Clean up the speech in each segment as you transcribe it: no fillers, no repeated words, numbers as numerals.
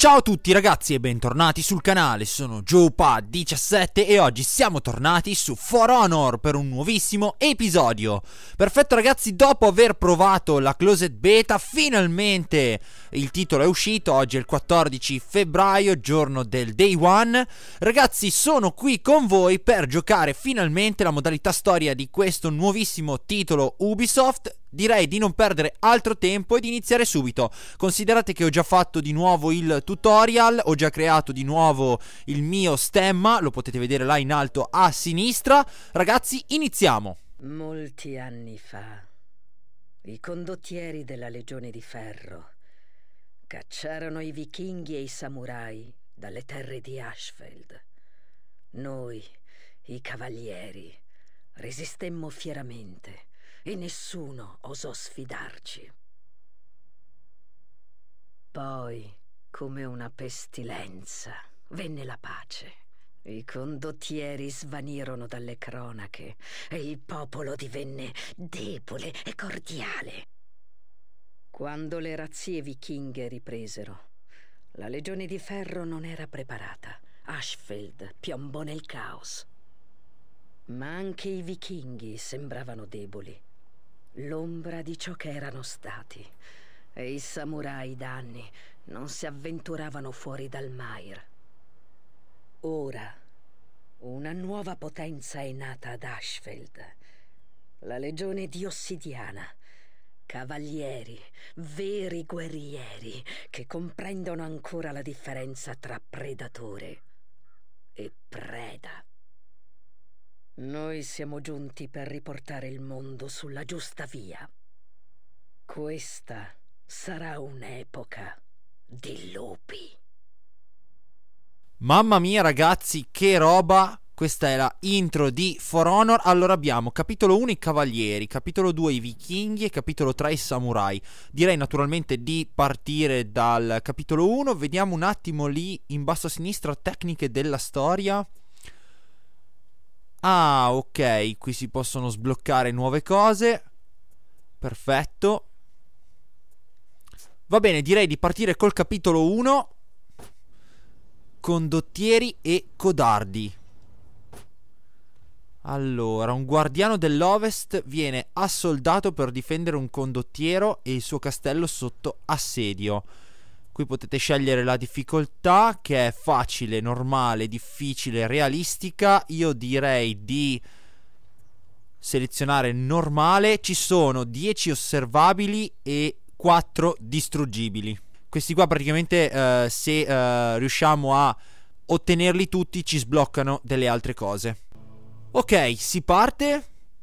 Ciao a tutti ragazzi e bentornati sul canale, sono JoePad17 e oggi siamo tornati su For Honor per un nuovissimo episodio. Perfetto ragazzi, dopo aver provato la Closed Beta, finalmente il titolo è uscito. Oggi è il 14 febbraio, giorno del Day One. Ragazzi, sono qui con voi per giocare finalmente la modalità storia di questo nuovissimo titolo Ubisoft. Direi di non perdere altro tempo e di iniziare subito. Considerate che ho già fatto di nuovo il tutorial, ho già creato di nuovo il mio stemma, lo potete vedere là in alto a sinistra. Ragazzi, iniziamo. Molti anni fa, i condottieri della Legione di Ferro cacciarono i vichinghi e i samurai dalle terre di Ashfeld. Noi, i cavalieri, resistemmo fieramente e nessuno osò sfidarci. Poi, come una pestilenza, venne la pace. I condottieri svanirono dalle cronache e il popolo divenne debole e cordiale. Quando le razzie vichinghe ripresero, la Legione di Ferro non era preparata. Ashfeld piombò nel caos. Ma anche i vichinghi sembravano deboli, l'ombra di ciò che erano stati, e i samurai da anni non si avventuravano fuori dal Mair. Ora una nuova potenza è nata ad Ashfeld, la Legione di Ossidiana, cavalieri, veri guerrieri che comprendono ancora la differenza tra predatore e preda. Noi siamo giunti per riportare il mondo sulla giusta via. Questa sarà un'epoca di lupi. Mamma mia ragazzi, che roba! Questa è la intro di For Honor. Allora abbiamo capitolo 1 i cavalieri, capitolo 2 i vichinghi e capitolo 3 i samurai. Direi naturalmente di partire dal capitolo 1. Vediamo un attimo lì in basso a sinistra tecniche della storia. Ah, ok, qui si possono sbloccare nuove cose. Perfetto. Va bene, direi di partire col capitolo 1. Condottieri e codardi. Allora, un guardiano dell'Ovest viene assoldato per difendere un condottiero e il suo castello sotto assedio. Qui potete scegliere la difficoltà, che è facile, normale, difficile, realistica. Io direi di selezionare normale. Ci sono 10 osservabili e 4 distruggibili. Questi qua praticamente se riusciamo a ottenerli tutti ci sbloccano delle altre cose. Ok, si parte.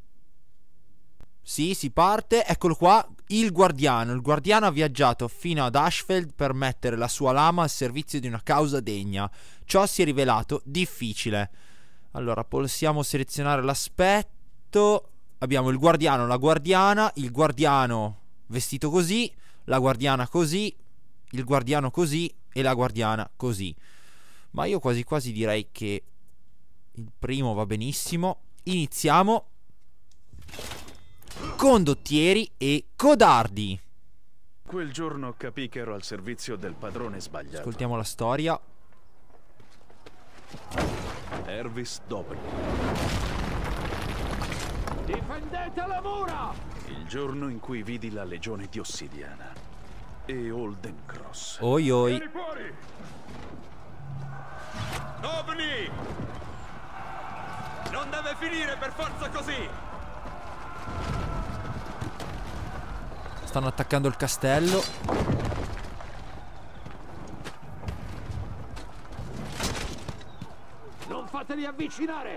Sì, si parte. Eccolo qua. Il guardiano ha viaggiato fino ad Ashfeld per mettere la sua lama al servizio di una causa degna. Ciò si è rivelato difficile. Allora, possiamo selezionare l'aspetto. Abbiamo il guardiano, la guardiana, il guardiano vestito così, la guardiana così, il guardiano così e la guardiana così. Ma io quasi quasi direi che il primo va benissimo. Iniziamo. Condottieri e codardi. Quel giorno capì che ero al servizio del padrone sbagliato. Ascoltiamo la storia. Ervis Dobry. Difendete la mura! Il giorno in cui vidi la Legione di Ossidiana e Holden Cross. Oi oi. Vieni fuori! Dobny! Non deve finire per forza così! Stanno attaccando il castello. Non fatevi avvicinare!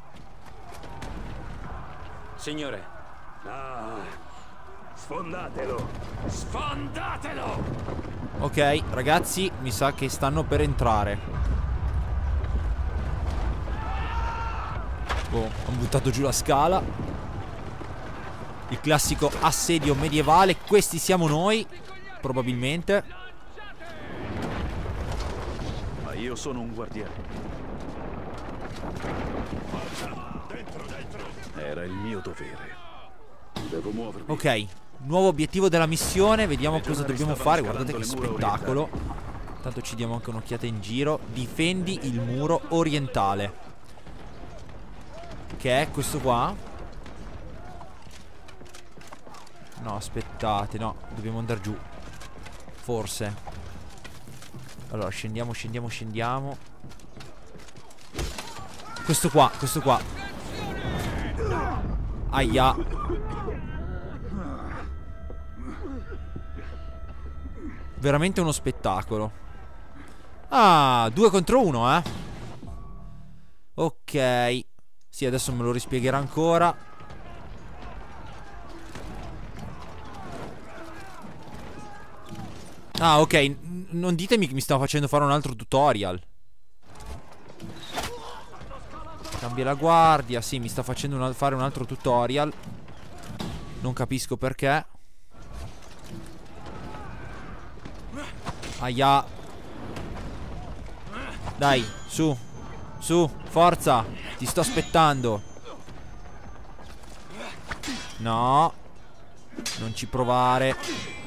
Signore. Ah, sfondatelo! Sfondatelo! Ok, ragazzi, mi sa che stanno per entrare. Oh, hanno buttato giù la scala. Il classico assedio medievale. Questi siamo noi, probabilmente. Ma io sono un guardiano. Era il mio dovere. Devo muovermi. Ok, nuovo obiettivo della missione. Vediamo cosa dobbiamo fare. Guardate che spettacolo. Tanto ci diamo anche un'occhiata in giro. Difendi il muro orientale, che è questo qua. No, aspettate, no, dobbiamo andare giù. Forse. Allora, scendiamo, scendiamo, scendiamo. Questo qua, questo qua. Aia. Veramente uno spettacolo. Ah, 2 contro 1, eh. Ok. Sì, adesso me lo rispiegherà ancora. Ah, ok. Non ditemi che mi stava facendo fare un altro tutorial. Cambia la guardia. Sì, mi sta facendo fare un altro tutorial. Non capisco perché. Aia. Dai, su. Su, forza. Ti sto aspettando. No. Non ci provare.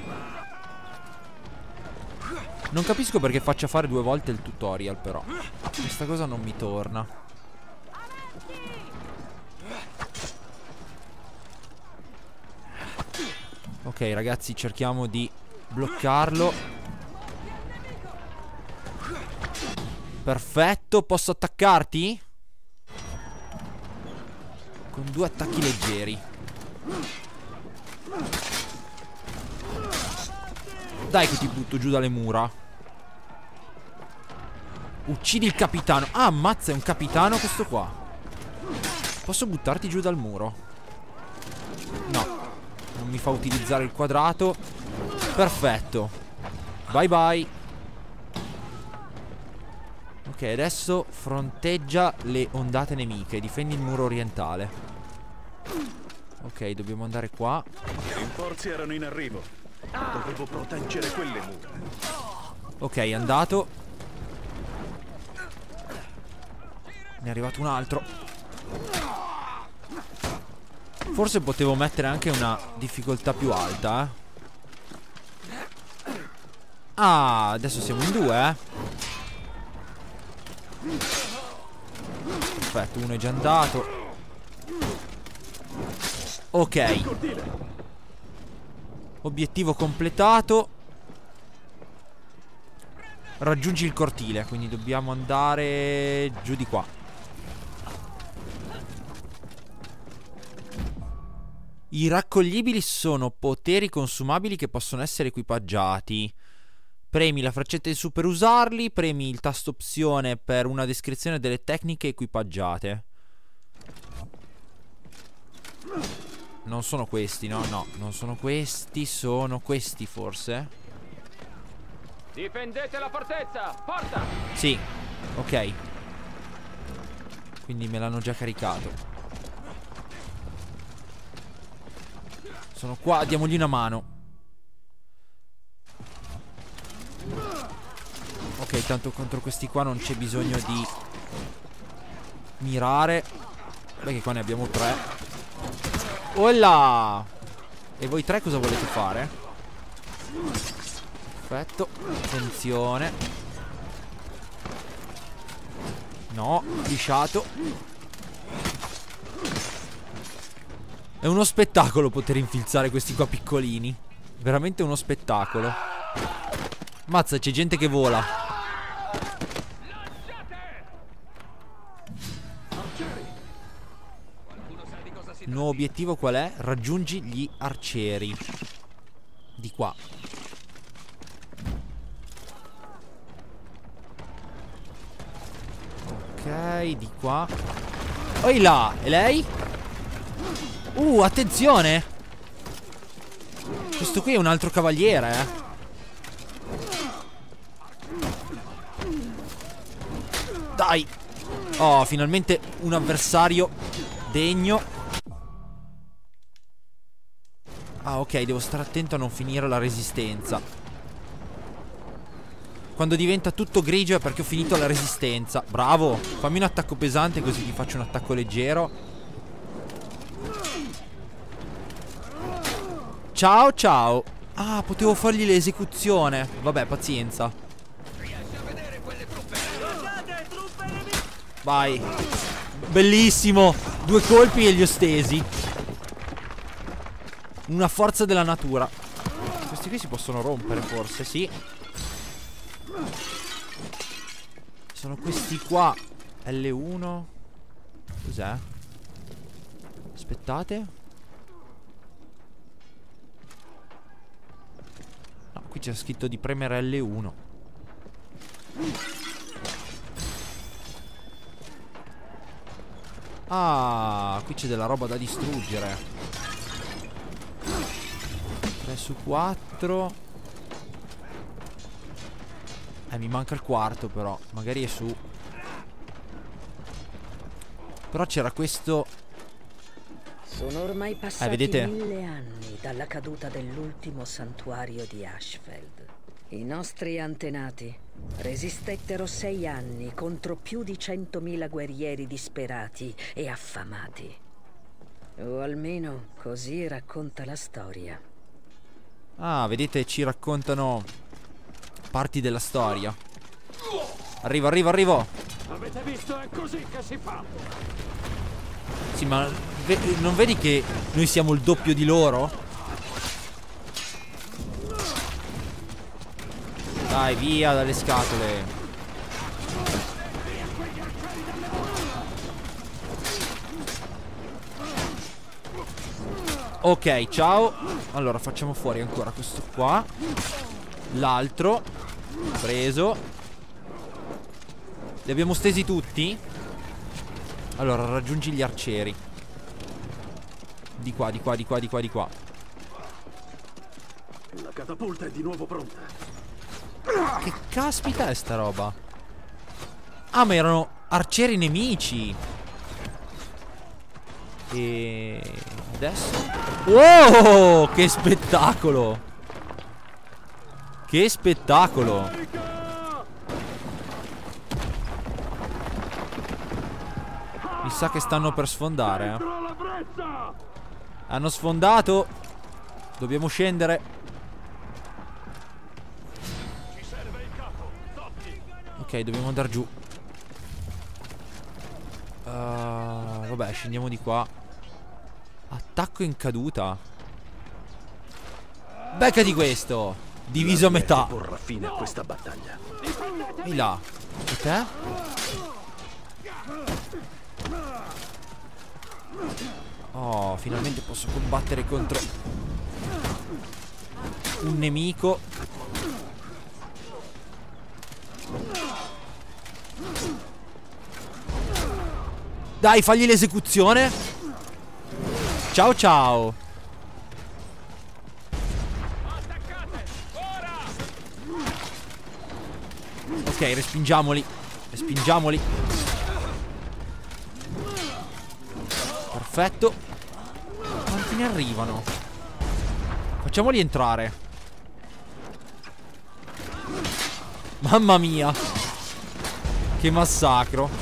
Non capisco perché faccia fare 2 volte il tutorial, però. Questa cosa non mi torna. Ok, ragazzi, cerchiamo di bloccarlo. Perfetto, posso attaccarti? Con 2 attacchi leggeri. Dai che ti butto giù dalle mura. Uccidi il capitano. Ah, ammazza, è un capitano questo qua. Posso buttarti giù dal muro? No. Non mi fa utilizzare il quadrato. Perfetto. Bye bye. Ok, adesso fronteggia le ondate nemiche. Difendi il muro orientale. Ok, dobbiamo andare qua. I rinforzi erano in arrivo. Dovevo proteggere quelle mura. Ok, è andato. Ne è arrivato un altro. Forse potevo mettere anche una difficoltà più alta, Ah, adesso siamo in 2, Perfetto, uno è già andato. Ok. Obiettivo completato. Raggiungi il cortile, quindi dobbiamo andare giù di qua. I raccoglibili sono poteri consumabili che possono essere equipaggiati. Premi la freccetta in su per usarli. Premi il tasto opzione per una descrizione delle tecniche equipaggiate. Non sono questi, no, no, non sono questi. Sono questi forse. Difendete la fortezza! Porta! Sì, ok. Quindi me l'hanno già caricato. Sono qua, diamogli una mano. Ok, tanto contro questi qua non c'è bisogno di mirare. Perché qua ne abbiamo 3. Olla! E voi 3 cosa volete fare? Perfetto. Attenzione. No, lisciato. È uno spettacolo poter infilzare questi qua piccolini. Veramente uno spettacolo. Mazza, c'è gente che vola. Il nuovo obiettivo qual è? Raggiungi gli arcieri. Di qua. Ok, di qua. Oi là, e lei? Attenzione. Questo qui è un altro cavaliere, Dai. Oh, finalmente un avversario degno. Ah, ok, devo stare attento a non finire la resistenza. Quando diventa tutto grigio è perché ho finito la resistenza. Bravo. Fammi un attacco pesante così ti faccio un attacco leggero. Ciao, ciao. Ah, potevo fargli l'esecuzione. Vabbè, pazienza. Vai. Bellissimo. 2 colpi e li ho stesi. Una forza della natura. Questi qui si possono rompere forse, sì. Sono questi qua. L1. Cos'è? Aspettate. No, qui c'è scritto di premere L1. Ah, qui c'è della roba da distruggere. 3 su 4. Mi manca il quarto però. Magari è su. Però c'era questo. Sono ormai passati vedete? 1000 anni dalla caduta dell'ultimo santuario di Ashfeld. I nostri antenati resistettero 6 anni contro più di 100.000 guerrieri disperati e affamati. O almeno così racconta la storia. Ah, vedete, ci raccontano parti della storia. Arrivo. Avete visto? È così che si fa. Sì, ma non vedi che noi siamo il doppio di loro? Dai, via dalle scatole. Ok, ciao. Allora, facciamo fuori ancora questo qua. L'altro. Preso. Li abbiamo stesi tutti? Allora, raggiungi gli arcieri. Di qua. La catapulta è di nuovo pronta. Che caspita è sta roba? Ah, ma erano arcieri nemici. E adesso? Wow, che spettacolo! Che spettacolo! Mi sa che stanno per sfondare, Hanno sfondato. Dobbiamo scendere. Ok, dobbiamo andare giù. Vabbè, scendiamo di qua. Attacco in caduta. Beccati questo. Diviso a metà. Porrà fine a questa battaglia. E là. E te? Oh, finalmente posso combattere contro un nemico. Dai, fagli l'esecuzione. Ciao ciao. Ok, respingiamoli. Respingiamoli. Perfetto. Quanti ne arrivano? Facciamoli entrare. Mamma mia. Che massacro.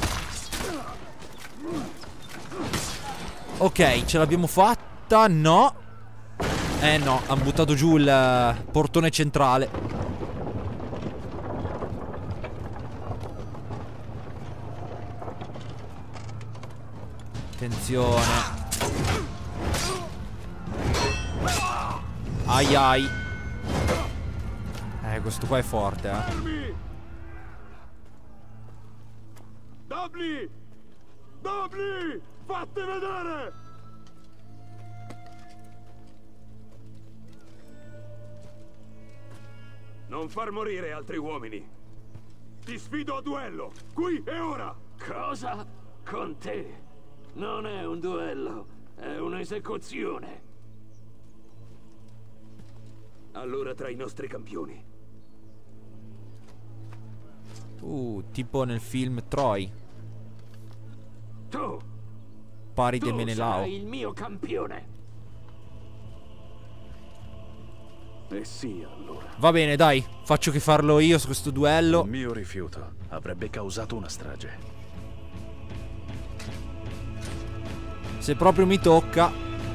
Ok, ce l'abbiamo fatta. No. No, hanno buttato giù il portone centrale. Attenzione. Ai ai. Questo qua è forte, Dobli! Dobli! Fatti vedere! Non far morire altri uomini. Ti sfido a duello, qui e ora! Cosa? Con te? Non è un duello, è un'esecuzione. Allora tra i nostri campioni. Tipo nel film Troy. Tu! Pari de Tu Menelao. sarai il mio campione. Sì, allora. Va bene, dai. Faccio che farlo io su questo duello. Il mio rifiuto avrebbe causato una strage. Se proprio mi tocca.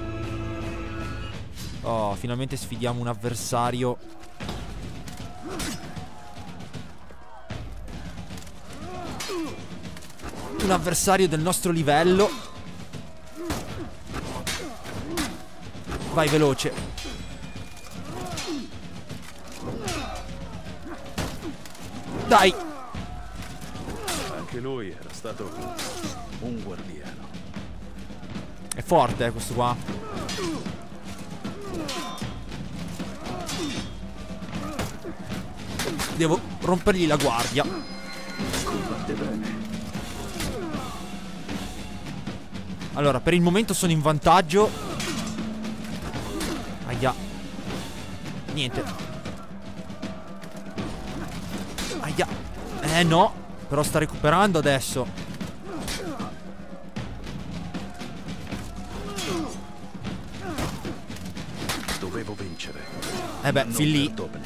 Oh, finalmente sfidiamo un avversario. un avversario del nostro livello. Vai veloce. Dai. Anche lui era stato un guardiano. È forte questo qua. Devo rompergli la guardia. Combatte bene. Allora, per il momento sono in vantaggio. Aia. Niente. Aia. No. Però sta recuperando adesso. Dovevo vincere. Beh, fin lì. Perdonami.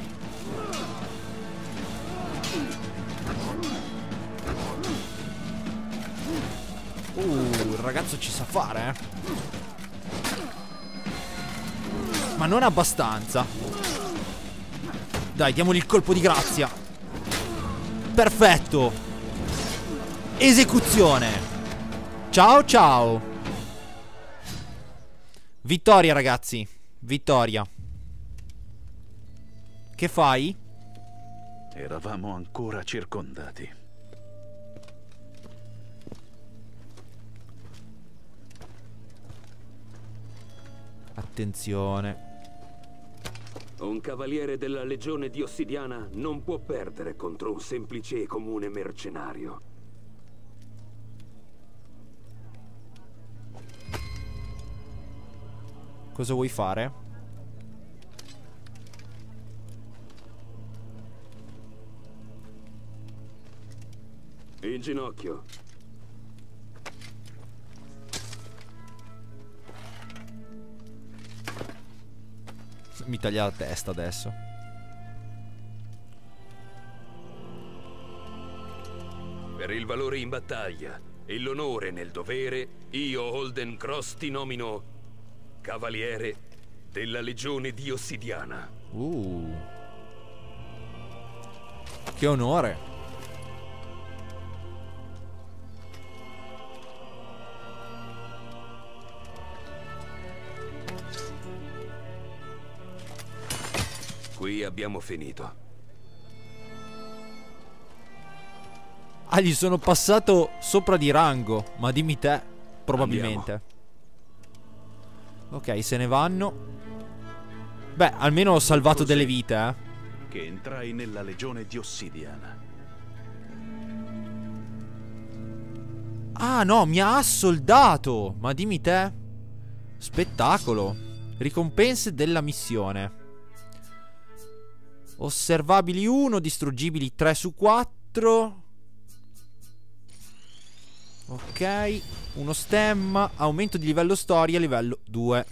Il ragazzo ci sa fare, ma non abbastanza. Dai, diamogli il colpo di grazia. Perfetto. Esecuzione. Ciao ciao. Vittoria, ragazzi. Vittoria. Che fai? Eravamo ancora circondati. Attenzione. Un cavaliere della Legione di Ossidiana non può perdere contro un semplice e comune mercenario. Cosa vuoi fare? In ginocchio. Mi taglia la testa adesso. Per il valore in battaglia e l'onore nel dovere, io, Holden Cross, ti nomino Cavaliere della Legione di Ossidiana. Che onore. Qui abbiamo finito. Ah, gli sono passato sopra di rango. Ma dimmi te. Probabilmente. Ok, se ne vanno. Beh, almeno ho salvato delle vite, Che entrai nella Legione di Ossidiana. Ah, no, mi ha assoldato. Ma dimmi te. Spettacolo. Ricompense della missione. Osservabili 1, distruggibili 3 su 4. Ok. Uno stemma. Aumento di livello storia, livello 2.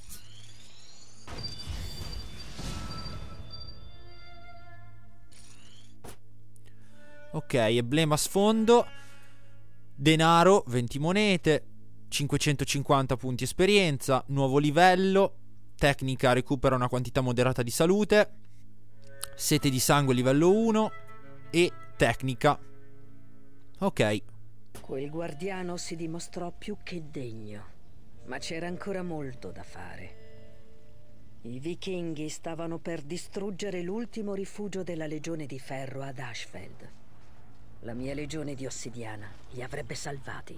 Ok, emblema sfondo. Denaro, 20 monete. 550 punti esperienza. Nuovo livello. Tecnica recupera una quantità moderata di salute. Sete di sangue livello 1. E tecnica. Ok. Quel guardiano si dimostrò più che degno, ma c'era ancora molto da fare. I vichinghi stavano per distruggere l'ultimo rifugio della Legione di Ferro ad Ashfeld. La mia Legione di Ossidiana li avrebbe salvati.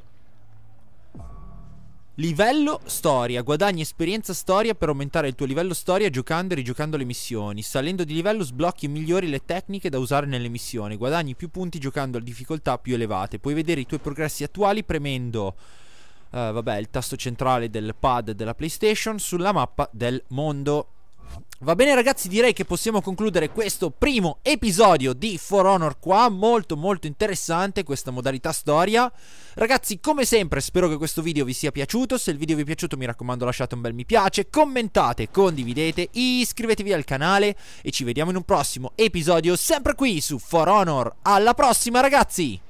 Livello storia. Guadagni esperienza storia per aumentare il tuo livello storia giocando e rigiocando le missioni. Salendo di livello sblocchi e migliori le tecniche da usare nelle missioni. Guadagni più punti giocando a difficoltà più elevate. Puoi vedere i tuoi progressi attuali premendo il tasto centrale del pad della PlayStation sulla mappa del mondo. Va bene ragazzi, direi che possiamo concludere questo primo episodio di For Honor qua. Molto molto interessante questa modalità storia. Ragazzi, come sempre spero che questo video vi sia piaciuto. Se il video vi è piaciuto mi raccomando lasciate un bel mi piace, commentate, condividete, iscrivetevi al canale e ci vediamo in un prossimo episodio sempre qui su For Honor. Alla prossima ragazzi!